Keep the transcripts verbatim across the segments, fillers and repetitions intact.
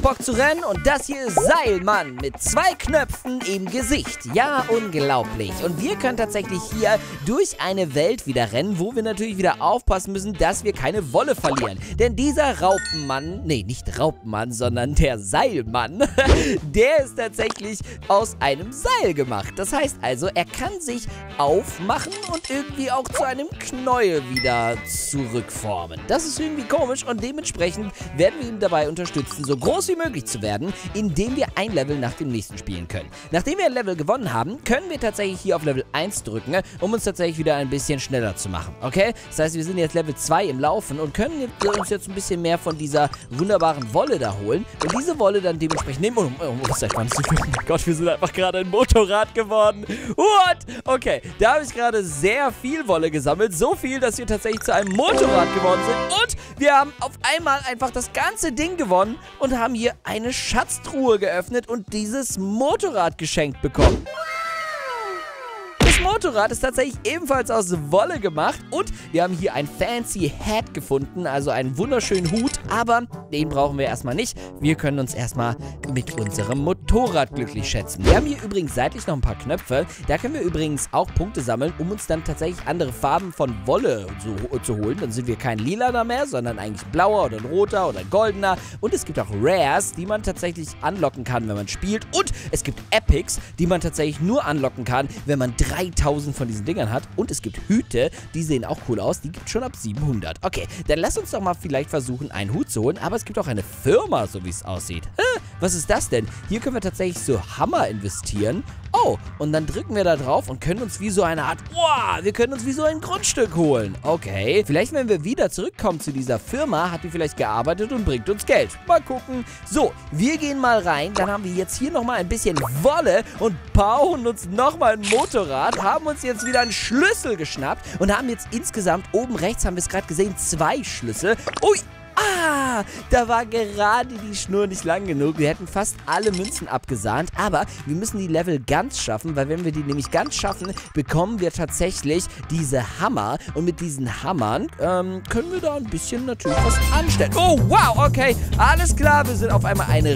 Bock zu rennen und das hier ist Seilmann mit zwei Knöpfen im Gesicht. Ja, unglaublich. Und wir können tatsächlich hier durch eine Welt wieder rennen, wo wir natürlich wieder aufpassen müssen, dass wir keine Wolle verlieren. Denn dieser Raupenmann, nee, nicht Raupenmann, sondern der Seilmann, der ist tatsächlich aus einem Seil gemacht. Das heißt also, er kann sich aufmachen und irgendwie auch zu einem Knäuel wieder zurückformen. Das ist irgendwie komisch und dementsprechend werden wir ihn dabei unterstützen, so groß wie möglich zu werden, indem wir ein Level nach dem nächsten spielen können. Nachdem wir ein Level gewonnen haben, können wir tatsächlich hier auf Level eins drücken, um uns tatsächlich wieder ein bisschen schneller zu machen, okay? Das heißt, wir sind jetzt Level zwei im Laufen und können uns jetzt ein bisschen mehr von dieser wunderbaren Wolle da holen und diese Wolle dann dementsprechend nehmen. Oh, oh, oh, seit wann ist das? Oh Gott, wir sind einfach gerade ein Motorrad geworden. What? Okay, da habe ich gerade sehr viel Wolle gesammelt, so viel, dass wir tatsächlich zu einem Motorrad geworden sind und wir haben auf einmal einfach das ganze Ding gewonnen und haben hier eine Schatztruhe geöffnet und dieses Motorrad geschenkt bekommen. Das Motorrad ist tatsächlich ebenfalls aus Wolle gemacht und wir haben hier ein fancy Hat gefunden, also einen wunderschönen Hut, aber den brauchen wir erstmal nicht. Wir können uns erstmal mit unserem Motorrad glücklich schätzen. Wir haben hier übrigens seitlich noch ein paar Knöpfe, da können wir übrigens auch Punkte sammeln, um uns dann tatsächlich andere Farben von Wolle zu, zu holen. Dann sind wir kein lilaner mehr, sondern eigentlich blauer oder ein roter oder ein goldener und es gibt auch Rares, die man tatsächlich anlocken kann, wenn man spielt und es gibt Epics, die man tatsächlich nur anlocken kann, wenn man dreitausend von diesen Dingern hat und es gibt Hüte, die sehen auch cool aus, die gibt es schon ab siebenhundert. Okay, dann lass uns doch mal vielleicht versuchen, einen Hut zu holen, aber es gibt auch eine Firma, so wie es aussieht. Hä? Was ist das denn? Hier können wir tatsächlich so Hammer investieren. Oh, und dann drücken wir da drauf und können uns wie so eine Art, wow, wir können uns wie so ein Grundstück holen. Okay, vielleicht wenn wir wieder zurückkommen zu dieser Firma, hat die vielleicht gearbeitet und bringt uns Geld. Mal gucken. So, wir gehen mal rein, dann haben wir jetzt hier nochmal ein bisschen Wolle und bauen uns nochmal ein Motorrad, haben uns jetzt wieder einen Schlüssel geschnappt und haben jetzt insgesamt, oben rechts haben wir es gerade gesehen, zwei Schlüssel. Ui! Ah, da war gerade die Schnur nicht lang genug. Wir hätten fast alle Münzen abgesahnt, aber wir müssen die Level ganz schaffen, weil wenn wir die nämlich ganz schaffen, bekommen wir tatsächlich diese Hammer und mit diesen Hammern ähm, können wir da ein bisschen natürlich was anstellen. Oh, wow, okay, alles klar, wir sind auf einmal ein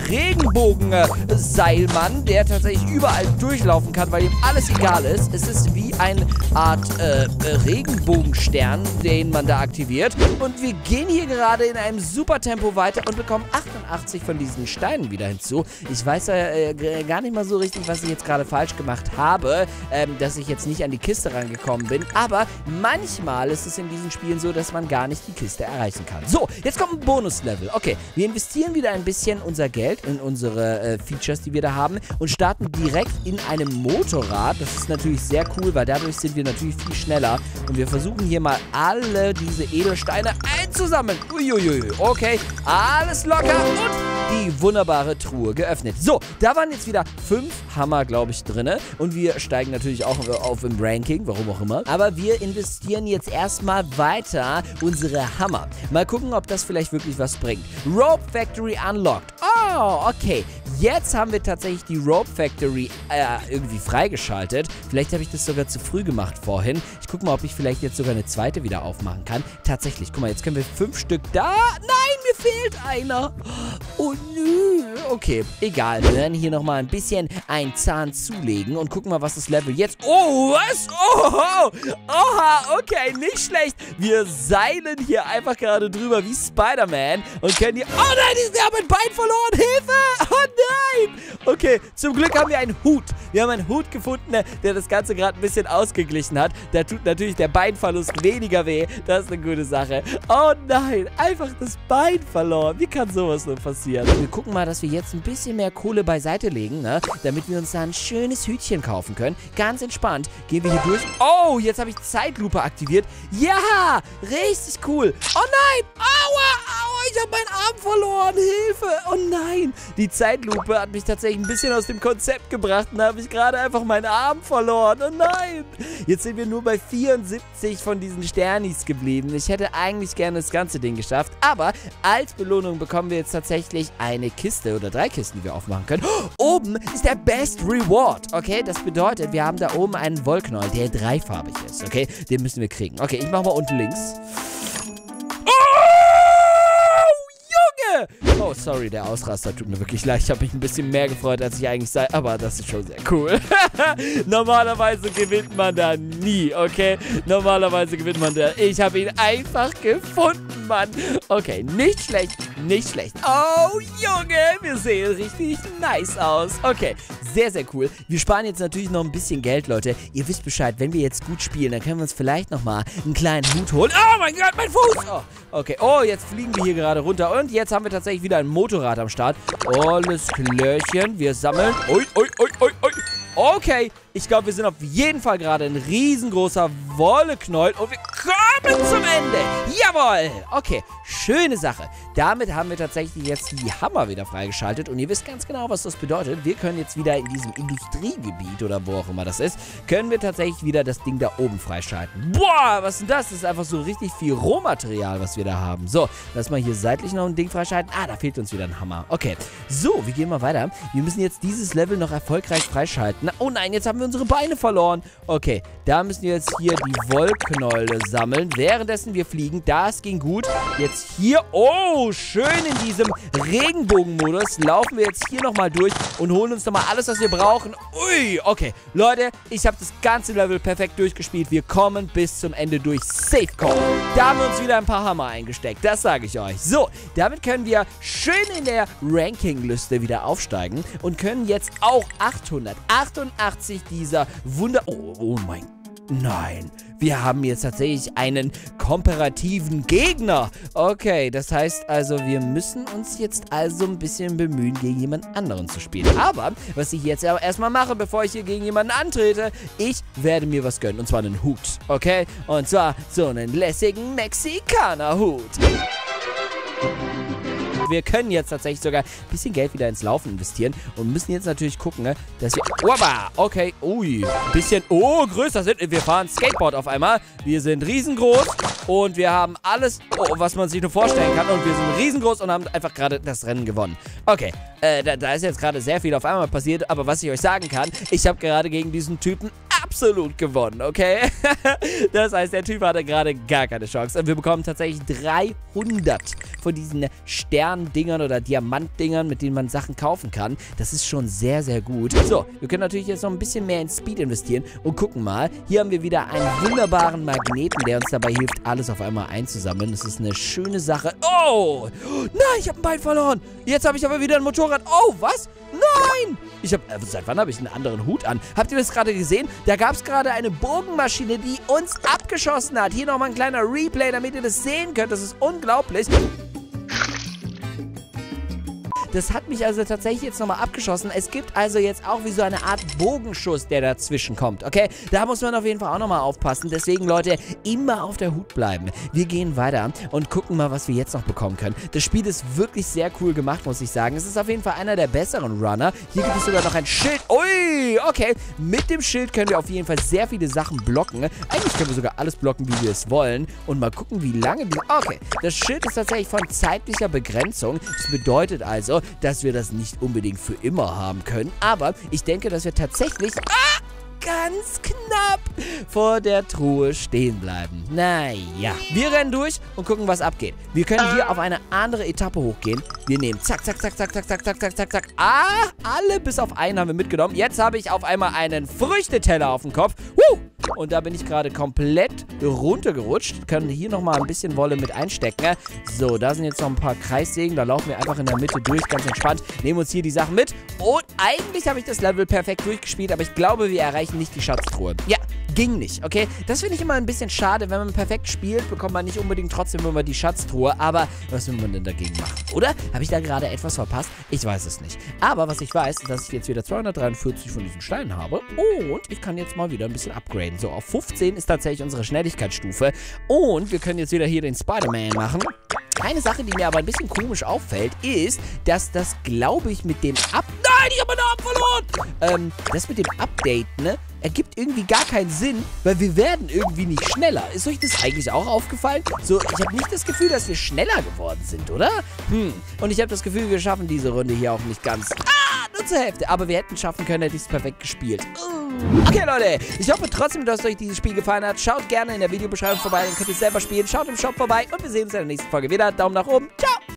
Regenbogen-Seilmann, der tatsächlich überall durchlaufen kann, weil ihm alles egal ist. Es ist wie eine Art äh, Regenbogenstern, den man da aktiviert und wir gehen hier gerade in einem super Tempo weiter und bekommen achtundachtzig von diesen Steinen wieder hinzu. Ich weiß äh, gar nicht mal so richtig, was ich jetzt gerade falsch gemacht habe, ähm, dass ich jetzt nicht an die Kiste rangekommen bin, aber manchmal ist es in diesen Spielen so, dass man gar nicht die Kiste erreichen kann. So, jetzt kommt ein Bonuslevel. Okay, wir investieren wieder ein bisschen unser Geld in unsere äh, Features, die wir da haben und starten direkt in einem Motorrad. Das ist natürlich sehr cool, weil dadurch sind wir natürlich viel schneller und wir versuchen hier mal alle diese Edelsteine einzusammeln. Uiuiui. Okay, alles locker und die wunderbare Truhe geöffnet. So, da waren jetzt wieder fünf Hammer, glaube ich, drin. Und wir steigen natürlich auch auf im Ranking, warum auch immer. Aber wir investieren jetzt erstmal weiter unsere Hammer. Mal gucken, ob das vielleicht wirklich was bringt. Rope Factory unlocked. Oh, okay. Jetzt haben wir tatsächlich die Rope Factory äh, irgendwie freigeschaltet. Vielleicht habe ich das sogar zu früh gemacht vorhin. Ich gucke mal, ob ich vielleicht jetzt sogar eine zweite wieder aufmachen kann. Tatsächlich, guck mal, jetzt können wir fünf Stück da. Nein, mir fehlt einer. Oh nö. Okay, egal. Wir werden hier nochmal ein bisschen einen Zahn zulegen und gucken mal, was das Level jetzt... Oh, was? Oh, oha, okay, nicht schlecht. Wir seilen hier einfach gerade drüber wie Spider-Man und können hier... Oh nein, wir haben ein Bein verloren. Hilfe! Oh nein! Okay, zum Glück haben wir einen Hut. Wir haben einen Hut gefunden, der das Ganze gerade ein bisschen ausgeglichen hat. Da tut natürlich der Beinverlust weniger weh. Das ist eine gute Sache. Oh nein, einfach das Bein verloren. Wie kann sowas nur passieren? Wir gucken mal, dass wir jetzt ein bisschen mehr Kohle beiseite legen, ne? Damit wir uns da ein schönes Hütchen kaufen können. Ganz entspannt gehen wir hier durch. Oh, jetzt habe ich Zeitlupe aktiviert. Ja, richtig cool. Oh nein, aua, aua, ich habe meinen Arm verloren. Hilfe, oh nein. Die Zeitlupe hat mich tatsächlich ein bisschen aus dem Konzept gebracht und da habe ich gerade einfach meinen Arm verloren. Oh nein. Jetzt sind wir nur bei vierundsiebzig von diesen Sternis geblieben. Ich hätte eigentlich gerne das ganze Ding geschafft, aber als Belohnung bekommen wir jetzt tatsächlich eine Kiste oder drei Kisten, die wir aufmachen können. Oh, oben ist der Best Reward, okay? Das bedeutet, wir haben da oben einen Wollknäuel, der dreifarbig ist, okay? Den müssen wir kriegen. Okay, ich mache mal unten links. Oh, sorry, der Ausraster tut mir wirklich leid. Ich habe mich ein bisschen mehr gefreut, als ich eigentlich sei. Aber das ist schon sehr cool. Normalerweise gewinnt man da nie, okay? Normalerweise gewinnt man da. Ich habe ihn einfach gefunden, Mann. Okay, nicht schlecht, nicht schlecht. Oh, Junge, wir sehen richtig nice aus. Okay, sehr, sehr cool. Wir sparen jetzt natürlich noch ein bisschen Geld, Leute. Ihr wisst Bescheid, wenn wir jetzt gut spielen, dann können wir uns vielleicht nochmal einen kleinen Hut holen. Oh mein Gott, mein Fuß! Oh, okay. Oh, jetzt fliegen wir hier gerade runter. Und jetzt haben wir tatsächlich wieder ein Motorrad am Start. Alles klärchen. Wir sammeln. Ui, ui, ui, ui, ui. Okay, ich glaube, wir sind auf jeden Fall gerade ein riesengroßer Wolleknäuel und wir kommen zum Ende. Jawohl. Okay, schöne Sache. Damit haben wir tatsächlich jetzt die Hammer wieder freigeschaltet und ihr wisst ganz genau, was das bedeutet. Wir können jetzt wieder in diesem Industriegebiet oder wo auch immer das ist, können wir tatsächlich wieder das Ding da oben freischalten. Boah, was ist denn das? Das ist einfach so richtig viel Rohmaterial, was wir da haben. So, lass mal hier seitlich noch ein Ding freischalten. Ah, da fehlt uns wieder ein Hammer. Okay, so, wir gehen mal weiter. Wir müssen jetzt dieses Level noch erfolgreich freischalten. Na, oh nein, jetzt haben wir unsere Beine verloren. Okay, da müssen wir jetzt hier die Wollknäule sammeln. Währenddessen wir fliegen, das ging gut. Jetzt hier, oh, schön in diesem Regenbogenmodus laufen wir jetzt hier nochmal durch und holen uns nochmal alles, was wir brauchen. Ui, okay, Leute, ich habe das ganze Level perfekt durchgespielt. Wir kommen bis zum Ende durch. Safe Call. Da haben wir uns wieder ein paar Hammer eingesteckt, das sage ich euch. So, damit können wir schön in der Rankingliste wieder aufsteigen und können jetzt auch achthundertachtundachtzig dieser Wunder... Oh, oh mein Gott. Nein, wir haben jetzt tatsächlich einen komparativen Gegner. Okay, das heißt also, wir müssen uns jetzt also ein bisschen bemühen, gegen jemand anderen zu spielen. Aber, was ich jetzt aber erstmal mache, bevor ich hier gegen jemanden antrete, ich werde mir was gönnen, und zwar einen Hut, okay? Und zwar so einen lässigen Mexikaner-Hut. Wir können jetzt tatsächlich sogar ein bisschen Geld wieder ins Laufen investieren und müssen jetzt natürlich gucken, ne, dass wir... Oba, okay, ui, ein bisschen... Oh, größer sind... Wir fahren Skateboard auf einmal. Wir sind riesengroß und wir haben alles, oh, was man sich nur vorstellen kann. Und wir sind riesengroß und haben einfach gerade das Rennen gewonnen. Okay, äh, da, da ist jetzt gerade sehr viel auf einmal passiert. Aber was ich euch sagen kann, ich habe gerade gegen diesen Typen absolut gewonnen, okay? Das heißt, der Typ hatte gerade gar keine Chance. Und wir bekommen tatsächlich dreihundert von diesen Sterndingern oder Diamantdingern, mit denen man Sachen kaufen kann. Das ist schon sehr, sehr gut. So, wir können natürlich jetzt noch ein bisschen mehr in Speed investieren und gucken mal. Hier haben wir wieder einen wunderbaren Magneten, der uns dabei hilft, alles auf einmal einzusammeln. Das ist eine schöne Sache. Oh! Nein, ich habe ein Bein verloren. Jetzt habe ich aber wieder ein Motorrad. Oh, was? Nein! Ich habe... Äh, seit wann habe ich einen anderen Hut an? Habt ihr das gerade gesehen? Da gab es gerade eine Bogenmaschine, die uns abgeschossen hat. Hier nochmal ein kleiner Replay, damit ihr das sehen könnt. Das ist unglaublich. Das hat mich also tatsächlich jetzt nochmal abgeschossen. Es gibt also jetzt auch wie so eine Art Bogenschuss, der dazwischen kommt, okay? Da muss man auf jeden Fall auch nochmal aufpassen. Deswegen, Leute, immer auf der Hut bleiben. Wir gehen weiter und gucken mal, was wir jetzt noch bekommen können. Das Spiel ist wirklich sehr cool gemacht, muss ich sagen. Es ist auf jeden Fall einer der besseren Runner. Hier gibt es sogar noch ein Schild. Ui, okay. Mit dem Schild können wir auf jeden Fall sehr viele Sachen blocken. Eigentlich können wir sogar alles blocken, wie wir es wollen. Und mal gucken, wie lange die... Okay, das Schild ist tatsächlich von zeitlicher Begrenzung. Das bedeutet also, dass wir das nicht unbedingt für immer haben können. Aber ich denke, dass wir tatsächlich ah, ganz knapp vor der Truhe stehen bleiben. Naja, wir rennen durch und gucken, was abgeht. Wir können hier auf eine andere Etappe hochgehen. Wir nehmen zack, zack, zack, zack, zack, zack, zack, zack, zack, zack. Ah, alle bis auf einen haben wir mitgenommen. Jetzt habe ich auf einmal einen Früchteteller auf dem Kopf. Woo! Und da bin ich gerade komplett runtergerutscht. Können hier nochmal ein bisschen Wolle mit einstecken. So, da sind jetzt noch ein paar Kreissägen. Da laufen wir einfach in der Mitte durch, ganz entspannt. Nehmen uns hier die Sachen mit. Und eigentlich habe ich das Level perfekt durchgespielt, aber ich glaube, wir erreichen nicht die Schatztruhe. Ja, ging nicht, okay? Das finde ich immer ein bisschen schade. Wenn man perfekt spielt, bekommt man nicht unbedingt trotzdem immer die Schatztruhe. Aber was will man denn dagegen machen? Oder? Habe ich da gerade etwas verpasst? Ich weiß es nicht. Aber was ich weiß, ist, dass ich jetzt wieder zweihundertdreiundvierzig von diesen Steinen habe. Und ich kann jetzt mal wieder ein bisschen upgraden. So, auf fünfzehn ist tatsächlich unsere Schnelligkeitsstufe. Und wir können jetzt wieder hier den Spider-Man machen. Eine Sache, die mir aber ein bisschen komisch auffällt, ist, dass das, glaube ich, mit dem Up... Nein, ich habe meinen Arm verloren! Ähm, das mit dem Update, ne, ergibt irgendwie gar keinen Sinn, weil wir werden irgendwie nicht schneller. Ist euch das eigentlich auch aufgefallen? So, ich habe nicht das Gefühl, dass wir schneller geworden sind, oder? Hm, und ich habe das Gefühl, wir schaffen diese Runde hier auch nicht ganz... Ah, nur zur Hälfte. Aber wir hätten schaffen können, hätte ich es perfekt gespielt. Okay, Leute, ich hoffe trotzdem, dass euch dieses Spiel gefallen hat. Schaut gerne in der Videobeschreibung vorbei, dann könnt ihr es selber spielen. Schaut im Shop vorbei und wir sehen uns in der nächsten Folge wieder. Daumen nach oben. Ciao!